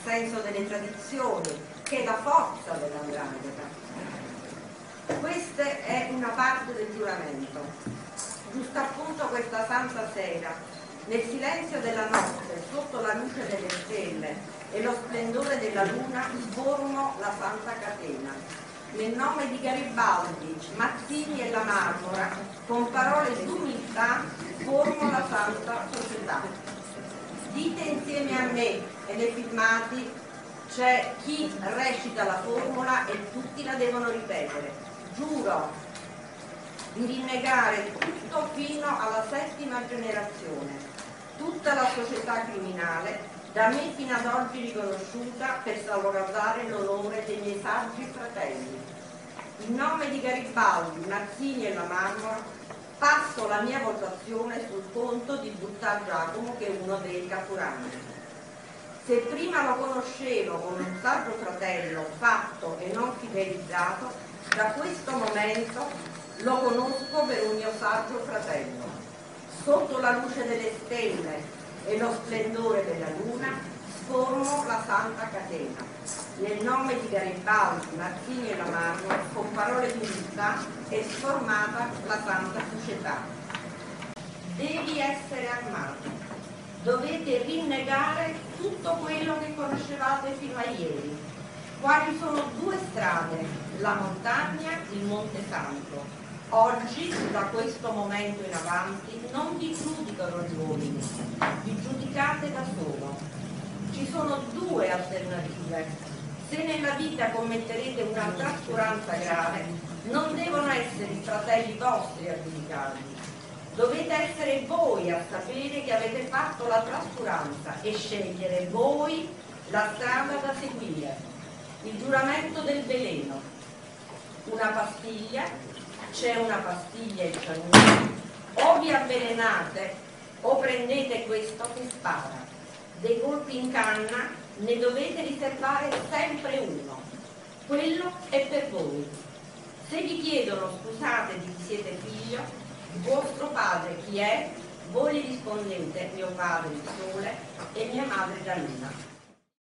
senso delle tradizioni, che è la forza dell''ndrangheta. Questa è una parte del giuramento. Giusto appunto questa santa sera, nel silenzio della notte, sotto la luce delle stelle e lo splendore della luna, sformo la santa catena. Nel nome di Garibaldi, Mazzini e la Marmora, con parole d'umiltà, formo la santa società. Dite insieme a me, e nei filmati c'è chi recita la formula e tutti la devono ripetere. Giuro di rinnegare tutto fino alla 7ª generazione, tutta la società criminale, da me fino ad oggi riconosciuta, per salvaguardare l'onore dei miei saggi fratelli. In nome di Garibaldi, Mazzini e la Marmora, passo la mia votazione sul conto di Buttar Giacomo, che è uno dei caporali. Se prima lo conoscevo come un saggio fratello fatto e non fidelizzato, da questo momento lo conosco per un mio saggio fratello. Sotto la luce delle stelle e lo splendore della luna sformo la santa catena. Nel nome di Garibaldi, Mazzini e la Marmora, con parole di umiltà, è sformata la santa società. Devi essere armato. Dovete rinnegare tutto quello che conoscevate fino a ieri. Quali sono 2 strade, la montagna, il Monte Santo. Oggi, da questo momento in avanti, non vi giudicano gli uomini, vi giudicate da solo. Ci sono 2 alternative. Se nella vita commetterete una trascuranza grave, non devono essere i fratelli vostri a giudicarvi. Dovete essere voi a sapere che avete fatto la trascuranza e scegliere voi la strada da seguire. Il giuramento del veleno. Una pastiglia, c'è una pastiglia in cianuro, o vi avvelenate o prendete questo che spara. Dei colpi in canna ne dovete riservare sempre uno. Quello è per voi. Se vi chiedono scusate di chi siete figlio, vostro padre chi è? Voi gli rispondete mio padre il sole e mia madre la luna.